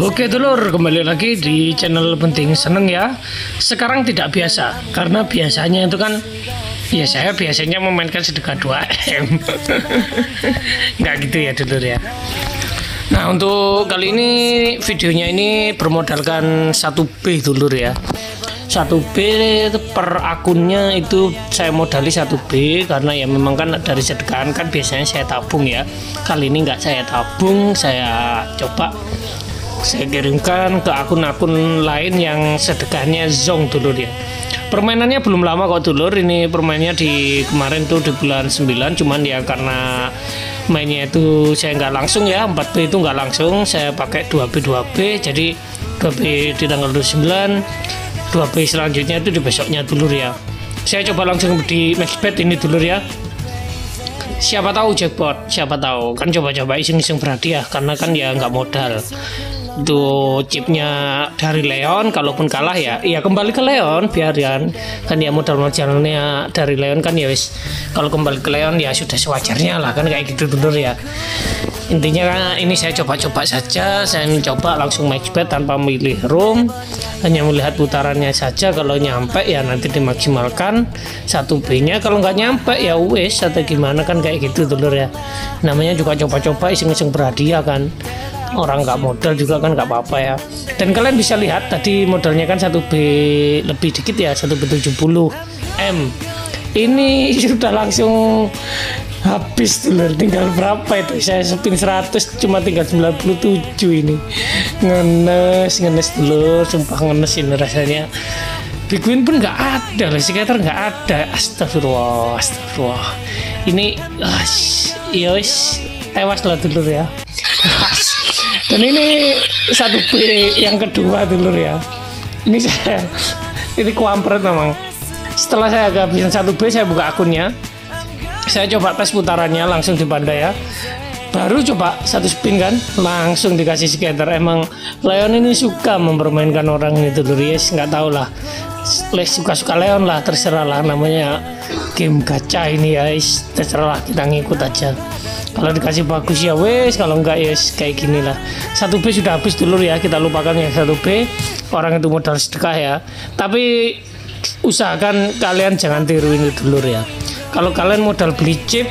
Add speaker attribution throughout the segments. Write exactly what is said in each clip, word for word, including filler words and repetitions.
Speaker 1: Oke dulur, kembali lagi di channel Penting Seneng ya. Sekarang tidak biasa, karena biasanya itu kan ya saya biasanya memainkan sedekah dua M. Nggak gitu ya dulur ya. Nah untuk kali ini videonya ini bermodalkan satu B dulur ya. Satu B per akunnya itu saya modali satu B karena ya memang kan dari sedekahan kan biasanya saya tabung ya. Kali ini nggak saya tabung, saya coba saya kirimkan ke akun-akun lain yang sedekahnya zong dulur ya. Permainannya belum lama kok dulur, ini permainnya di kemarin tuh di bulan sembilan, cuman ya karena mainnya itu saya nggak langsung ya, empat B itu nggak langsung, saya pakai dua B dua B, jadi dua B di tanggal dua puluh sembilan, dua B selanjutnya itu di besoknya dulur ya. Saya coba langsung di maxbet ini dulur ya. Siapa tahu jackpot, siapa tahu kan, coba-coba iseng-iseng berhadiah karena kan ya nggak modal. Itu chipnya dari Leon, kalaupun kalah ya ya kembali ke Leon biarin kan ya, modal modalnya dari Leon kan ya wis, kalau kembali ke Leon ya sudah sewajarnya lah kan, kayak gitu dulur ya. Intinya ini saya coba-coba saja, saya mencoba langsung maxbet tanpa memilih room, hanya melihat putarannya saja. Kalau nyampe ya nanti dimaksimalkan satu B nya, kalau nggak nyampe ya wis atau gimana kan, kayak gitu dulur ya. Namanya juga coba-coba iseng-iseng berhadiah kan, orang nggak modal juga kan nggak apa-apa ya. Dan kalian bisa lihat tadi modalnya kan satu B lebih dikit ya, satu B tujuh puluh M. Ini sudah langsung habis dulur, tinggal berapa itu, saya spin seratus cuma tinggal sembilan puluh tujuh. Ini ngenes ngenes dulur, sumpah ngenes ini rasanya. Big win pun nggak ada, Lesicator nggak ada, astagfirullah astagfirullah. Ini ya wis tewas lah dulur ya. Dan ini satu B yang kedua dulur ya. Ini saya ini kuampret memang. Setelah saya kehabisan satu B, saya buka akunnya, saya coba tes putarannya langsung di pandai ya. Baru coba satu spin kan langsung dikasih skater. Emang Leon ini suka mempermainkan orang itu dulur, yes nggak tahu lah, les suka-suka Leon lah, terserah lah, namanya game gacha ini ya, yes, terserah lah, kita ngikut aja. Kalau dikasih bagus ya wes, kalau enggak ya yes, kayak gini lah. Satu B sudah habis dulur ya, kita lupakan yang satu B. Orang itu modal sedekah ya, tapi usahakan kalian jangan tiru ini dulur ya. Kalau kalian modal beli chip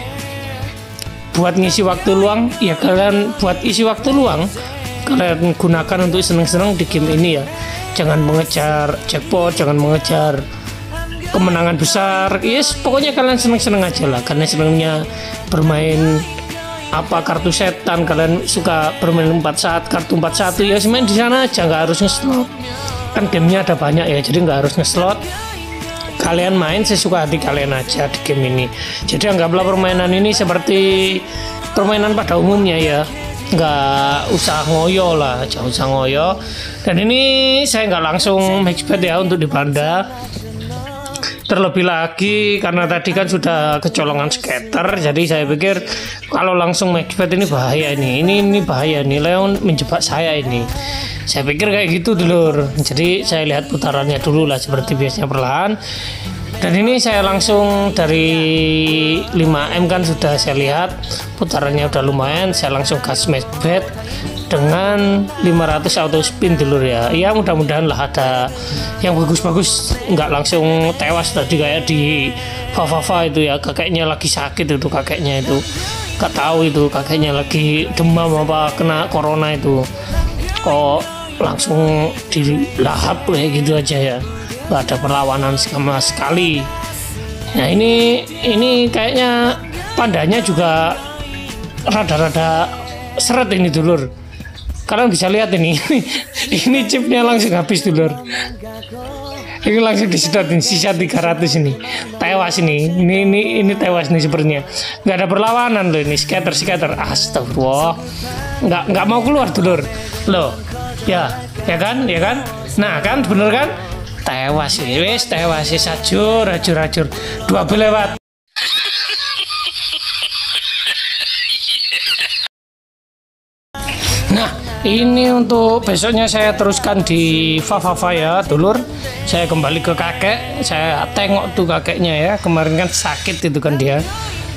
Speaker 1: buat ngisi waktu luang ya, kalian buat isi waktu luang kalian gunakan untuk seneng-seneng di game ini ya. Jangan mengejar jackpot, jangan mengejar kemenangan besar, yes pokoknya kalian seneng-seneng aja lah. Karena senengnya bermain apa kartu setan, kalian suka bermain empat saat kartu empat satu ya, main di sana aja, nggak harus ngeslot kan, gamenya ada banyak ya, jadi nggak harus ngeslot. Kalian main sesuka hati kalian aja di game ini. Jadi anggaplah permainan ini seperti permainan pada umumnya ya, nggak usah ngoyo lah, jangan usah ngoyo. Dan ini saya nggak langsung maxbet ya untuk di Banda. Terlebih lagi karena tadi kan sudah kecolongan skater, jadi saya pikir kalau langsung maxbet ini bahaya ini, ini ini bahaya nih, Leon menjebak saya ini. Saya pikir kayak gitu dulur. Jadi saya lihat putarannya dulu lah seperti biasanya perlahan. Dan ini saya langsung dari lima M kan sudah saya lihat putarannya udah lumayan, saya langsung gas maxbet dengan lima ratus auto spin dulur ya. Ya mudah-mudahan lah ada yang bagus-bagus, nggak langsung tewas tadi kayak di Fafafa itu ya, kakeknya lagi sakit itu, kakeknya itu nggak tahu itu kakeknya lagi demam apa kena corona itu, kok langsung dilahap kayak gitu aja ya, nggak ada perlawanan sama sekali. Nah ini ini kayaknya pandanya juga rada-rada seret ini dulur. Kalian bisa lihat ini, ini chipnya langsung habis dulur. Ini langsung disedotin, sisa tiga ratus ini, tewas ini, ini ini ini tewas nih sepertinya. Nggak ada perlawanan loh ini, skater skater, astagfirullah, nggak nggak mau keluar dulur, loh, ya ya kan ya kan, nah kan bener kan, tewas ini, wes tewas sih, sajur ajur ajur, dua B lewat. Nah ini untuk besoknya saya teruskan di Fafafa ya dulur. Saya kembali ke kakek, saya tengok tuh kakeknya ya, kemarin kan sakit itu kan dia.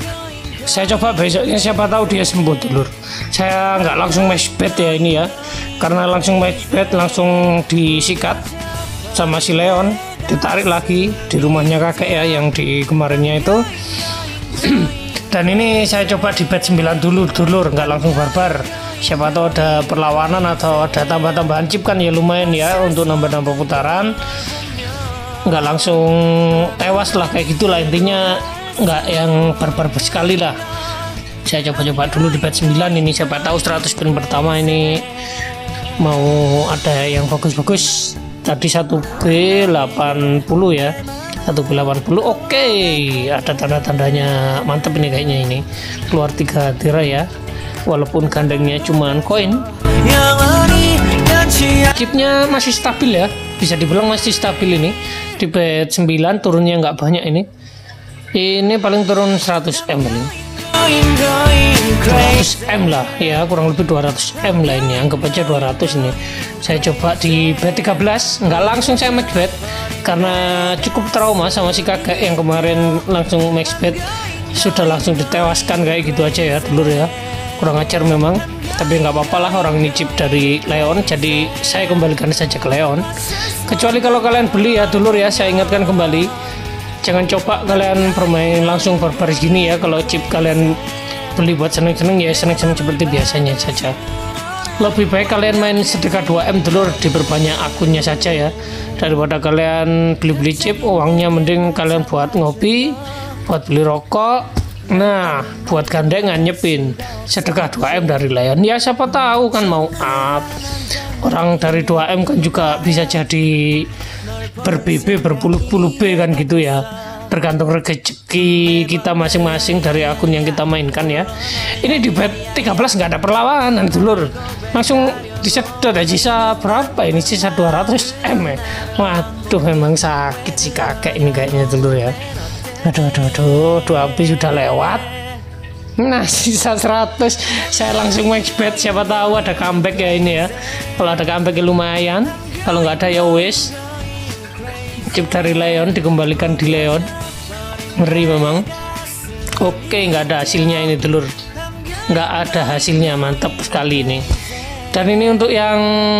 Speaker 1: Saya coba besoknya, siapa tahu dia sembuh dulur. Saya nggak langsung maxbet ya ini ya, karena langsung max bet, langsung disikat sama si Leon, ditarik lagi di rumahnya kakek ya yang di kemarinnya itu. Dan ini saya coba di bet sembilan dulu dulur, nggak langsung barbar, siapa tahu ada perlawanan atau ada tambah-tambahan chip kan ya, lumayan ya untuk nambah-nambah putaran, nggak langsung tewas lah kayak gitulah intinya, nggak yang barbar sekali lah. Saya coba-coba dulu di bet sembilan ini, siapa tahu seratus spin pertama ini mau ada yang bagus-bagus. Tadi satu B delapan puluh ya, satu B delapan puluh. Oke, ada tanda-tandanya mantep ini kayaknya, ini keluar tiga tirai ya, walaupun gandengnya cuman koin. Chipnya masih stabil ya, bisa dibilang masih stabil ini. Di bet sembilan turunnya nggak banyak ini. Ini paling turun seratus M paling. dua ratus M lah ya, kurang lebih dua ratus M lah ini, anggap aja dua ratus ini. Saya coba di bet tiga belas, nggak langsung saya max bet karena cukup trauma sama si kakek yang kemarin langsung max bet, sudah langsung ditewaskan kayak gitu aja ya dulur ya, kurang ajar memang. Tapi nggak apa-apa lah, orang ini chip dari Leon, jadi saya kembalikan saja ke Leon. Kecuali kalau kalian beli ya dulur ya, saya ingatkan kembali, jangan coba kalian bermain langsung barbar gini ya. Kalau chip kalian beli buat seneng-seneng ya seneng-seneng seperti biasanya saja. Lebih baik kalian main sedekah dua M dulur, diperbanyak akunnya saja ya, daripada kalian beli-beli chip, uangnya mending kalian buat ngopi, buat beli rokok, nah buat gandengan nyepin sedekah dua M dari Leon ya, siapa tahu kan mau up. Orang dari dua M kan juga bisa jadi ber-B B, berpuluh-puluh B kan gitu ya, tergantung rezeki kita masing-masing dari akun yang kita mainkan ya. Ini di bet tiga belas nggak ada perlawanan dulur, langsung disedot aja. Sisa berapa ini, sisa dua ratus M ya. Waduh memang sakit si kakek ini kayaknya dulur ya. Aduh aduh aduh, dua habis sudah lewat. Nah sisa seratus, saya langsung max bet, siapa tahu ada comeback ya ini ya. Kalau ada comeback ya lumayan, kalau nggak ada ya wis. Chip dari Leon dikembalikan di Leon, ngeri memang. Oke, nggak ada hasilnya ini dulur, nggak ada hasilnya, mantap sekali ini. Dan ini untuk yang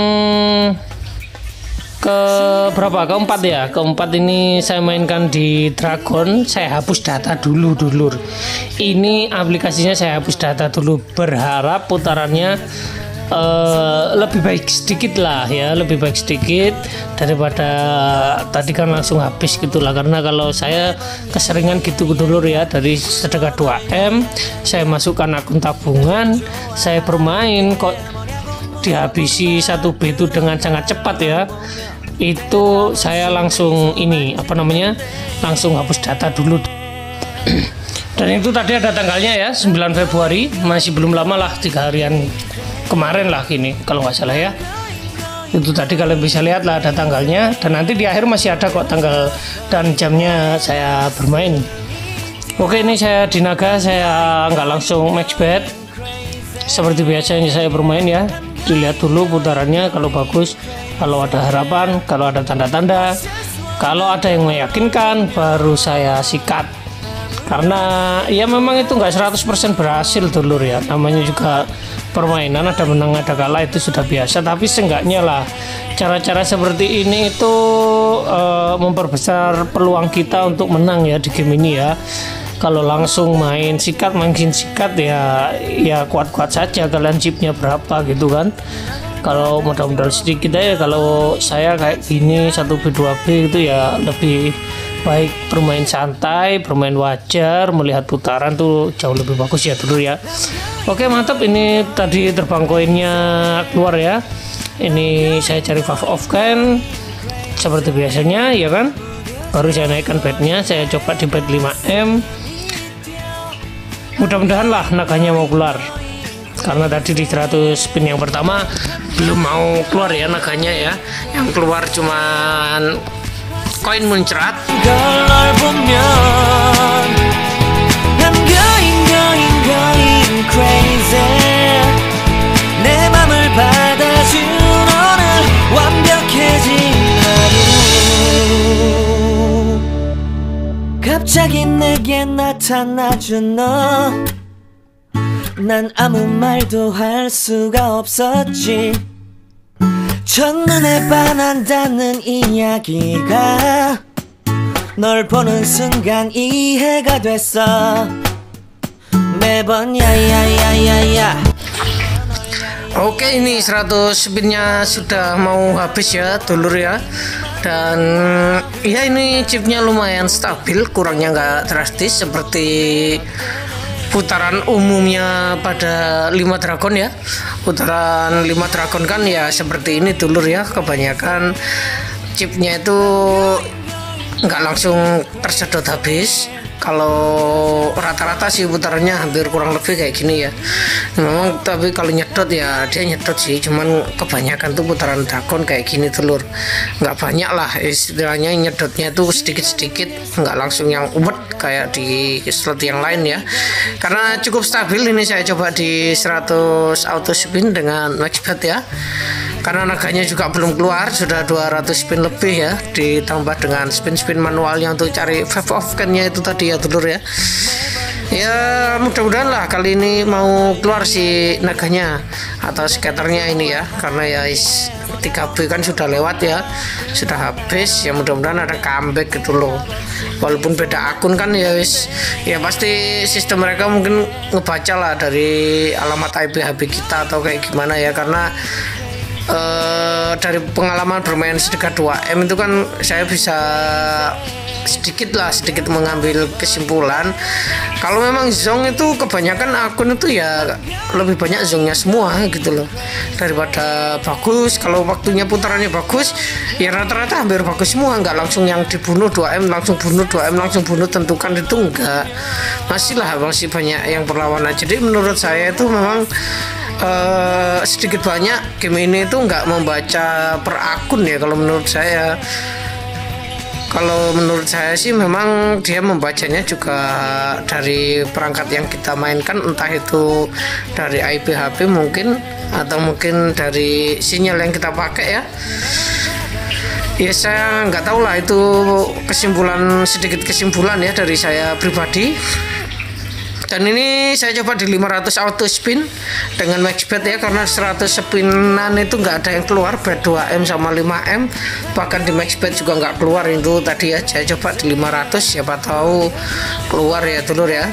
Speaker 1: ke berapa, keempat ya, keempat ini saya mainkan di Dragon. Saya hapus data dulu dulur, ini aplikasinya saya hapus data dulu, berharap putarannya Uh, lebih baik sedikit lah ya, lebih baik sedikit daripada tadi kan langsung habis gitulah. Karena kalau saya keseringan gitu dulur ya, dari sedekah dua M saya masukkan akun tabungan, saya bermain kok dihabisi satu B itu dengan sangat cepat ya, itu saya langsung ini apa namanya, langsung hapus data dulu. Dan itu tadi ada tanggalnya ya, sembilan Februari, masih belum lama lah, tiga harian kemarin lah ini kalau nggak salah ya. Itu tadi kalian bisa lihat lah ada tanggalnya, dan nanti di akhir masih ada kok tanggal dan jamnya saya bermain. Oke, ini saya di naga, saya nggak langsung max bet seperti biasanya saya bermain ya. Dilihat dulu putarannya, kalau bagus, kalau ada harapan, kalau ada tanda-tanda, kalau ada yang meyakinkan baru saya sikat. Karena ya memang itu nggak seratus persen berhasil dulur ya, namanya juga permainan, ada menang ada kalah, itu sudah biasa. Tapi seenggaknya lah cara-cara seperti ini itu uh, memperbesar peluang kita untuk menang ya di game ini ya. Kalau langsung main sikat makin sikat ya, ya kuat-kuat saja kalian chipnya berapa gitu kan. Kalau modal-modal sedikit aja, kalau saya kayak gini satu B dua B itu ya lebih baik bermain santai, bermain wajar, melihat putaran tuh jauh lebih bagus ya dulu ya. Oke mantap, ini tadi terbang koinnya keluar ya. Ini saya cari five of can seperti biasanya ya kan. Baru saya naikkan bednya, saya coba di bed lima M. Mudah-mudahan lah naganya mau keluar, karena tadi di seratus spin yang pertama belum mau keluar ya naganya ya. Yang keluar cuman koin muncrat.
Speaker 2: 갑자기 내게 나타나준 너, 난 아무 말도 할 수가 없었지. 첫눈에 반한다는 이야기가 널 보는 순간 이해가 됐어. 매번 야야야야야.
Speaker 1: Oke, ini seratus spinnya sudah mau habis ya dulur ya. Dan ya ini chipnya lumayan stabil, kurangnya nggak drastis seperti putaran umumnya pada lima dragon ya. Putaran lima dragon kan ya seperti ini dulur ya, kebanyakan chipnya itu nggak langsung tersedot habis. Kalau rata-rata sih putarannya hampir kurang lebih kayak gini ya. Memang tapi kalau nyedot ya dia nyedot sih, cuman kebanyakan tuh putaran dragon kayak gini dulur. Nggak banyak lah istilahnya, nyedotnya tuh sedikit-sedikit, nggak langsung yang umet kayak di slot yang lain ya. Karena cukup stabil ini saya coba di seratus auto spin dengan max bet ya. Karena naganya juga belum keluar, sudah dua ratus spin lebih ya, ditambah dengan spin-spin manualnya untuk cari five of can-nya itu tadi ya dulur ya. Ya mudah-mudahan lah kali ini mau keluar si naganya atau skaternya ini ya, karena ya is tiga B kan sudah lewat ya, sudah habis ya, mudah-mudahan ada comeback gitu loh. Walaupun beda akun kan ya wis, ya pasti sistem mereka mungkin ngebaca lah dari alamat I P H P kita atau kayak gimana ya, karena Uh, dari pengalaman bermain sedekat dua M itu kan saya bisa sedikit lah sedikit mengambil kesimpulan kalau memang zong itu kebanyakan akun itu ya lebih banyak zongnya semua gitu loh, daripada bagus. Kalau waktunya putarannya bagus ya rata-rata hampir bagus semua, nggak langsung yang dibunuh dua M langsung bunuh dua M langsung bunuh tentukan itu enggak, masih lah masih banyak yang berlawanan. Jadi menurut saya itu memang Uh, sedikit banyak game ini itu nggak membaca per akun ya kalau menurut saya. Kalau menurut saya sih memang dia membacanya juga dari perangkat yang kita mainkan, entah itu dari I P H P mungkin atau mungkin dari sinyal yang kita pakai ya. Ya saya nggak tahu lah, itu kesimpulan sedikit kesimpulan ya dari saya pribadi. Dan ini saya coba di lima ratus auto spin dengan max bet ya, karena seratus spinan itu nggak ada yang keluar, bet dua M sama lima M, bahkan di max bet juga nggak keluar. Itu tadi ya saya coba di lima ratus, siapa tahu keluar ya dulur ya.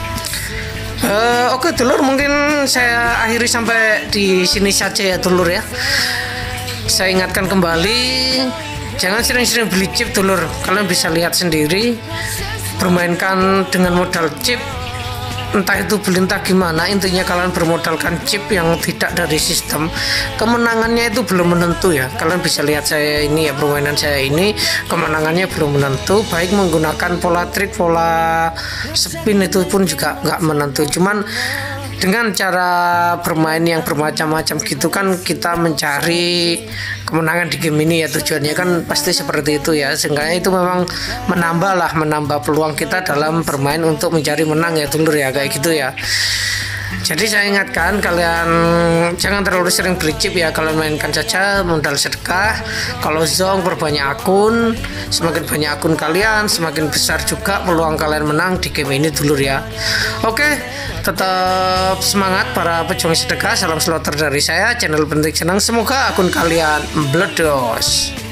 Speaker 1: Uh, Oke okay, dulur, mungkin saya akhiri sampai di sini saja ya dulur ya. Saya ingatkan kembali, jangan sering-sering beli chip dulur. Kalian bisa lihat sendiri, bermainkan dengan modal chip, entah itu beli entah gimana, intinya kalian bermodalkan chip yang tidak dari sistem, kemenangannya itu belum menentu ya. Kalian bisa lihat saya ini ya, permainan saya ini kemenangannya belum menentu, baik menggunakan pola trik, pola spin itu pun juga nggak menentu. Cuman dengan cara bermain yang bermacam-macam gitu kan kita mencari kemenangan di game ini ya, tujuannya kan pasti seperti itu ya, sehingga itu memang menambah lah menambah peluang kita dalam bermain untuk mencari menang ya dulur ya, kayak gitu ya. Jadi saya ingatkan kalian jangan terlalu sering beli chip ya, kalian mainkan saja modal sedekah. Kalau zong berbanyak akun, semakin banyak akun kalian semakin besar juga peluang kalian menang di game ini dulur ya. Oke, tetap semangat para pejuang sedekah. Salam slotter dari saya, channel Penting Senang. Semoga akun kalian meledos.